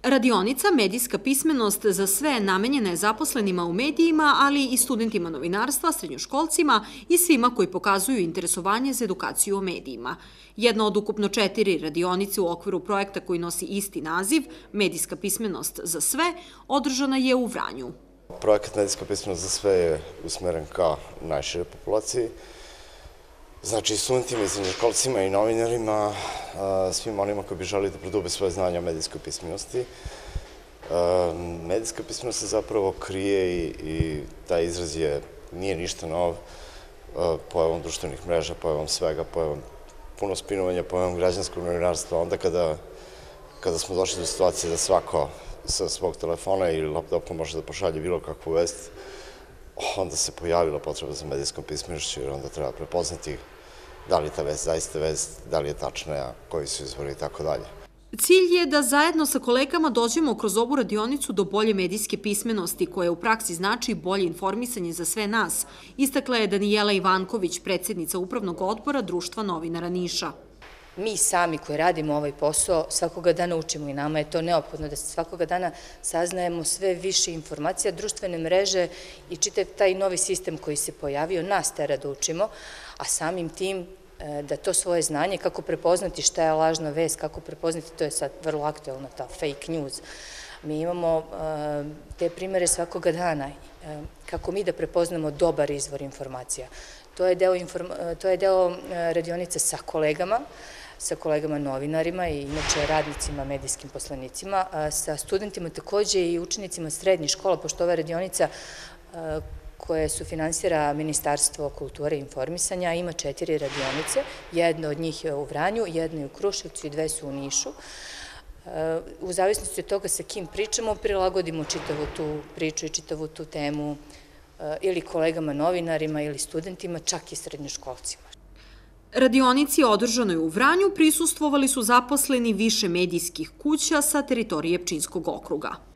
Radionica Medijska pismenost za sve namenjena je zaposlenima u medijima, ali i studentima novinarstva, srednjoškolcima i svima koji pokazuju interesovanje za edukaciju o medijima. Jedna od ukupno 4 radionice u okviru projekta koji nosi isti naziv, Medijska pismenost za sve, održana je u Vranju. Projekat Medijska pismenost za sve je usmeren ka najširoj populaciji. Znači, studentima i srednjoškolcima i novinarima, svim onima koji bi želeli da prodube svoje znanje o medijskoj pismenosti. Medijska pismenost se zapravo krije i taj izraz nije ništa nov, pojavom društvenih mreža, pojavom svega, pojavom puno spinovanja, pojavom građanskog novinarstva. Onda kada smo došli do situacije da svako sa svog telefona ili laptopa može da pošalje bilo kakvu vest, onda se pojavila potreba za medijskom pismenošću, jer onda treba prepoznati da li je ta vest zaista vest, da li je tačna, koji su izvori i tako dalje. Cilj je da zajedno sa kolegama dođemo kroz ovu radionicu do bolje medijske pismenosti, koja u praksi znači bolje informisanje za sve nas, istakla je Danijela Ivanković, predsjednica Upravnog odbora Društva novinara Niša. Mi sami koji radimo ovaj posao svakoga dana učimo i nama je to neophodno da svakoga dana saznajemo sve više informacija, društvene mreže i čitav taj novi sistem koji se pojavio nas tera da učimo, a samim tim da to svoje znanje, kako prepoznati šta je lažna vest, kako prepoznati, to je sad vrlo aktuelno, ta fake news. Mi imamo te primere svakoga dana, kako mi da prepoznamo dobar izvor informacija. To je deo radionice sa kolegama novinarima i inače radnicima, medijskim poslanicima, sa studentima takođe i učenicima srednjih škola, pošto ova radionica koje sufinansira Ministarstvo kulture i informisanja ima 4 radionice, jedna od njih je u Vranju, jedna je u Kruševcu i 2 su u Nišu. U zavisnosti od toga sa kim pričamo, prilagodimo čitavu tu priču i čitavu tu temu ili kolegama novinarima ili studentima, čak i srednjoškolcima. Radionici održanoj u Vranju prisustvovali su zaposleni više medijskih kuća sa teritorije Pčinjskog okruga.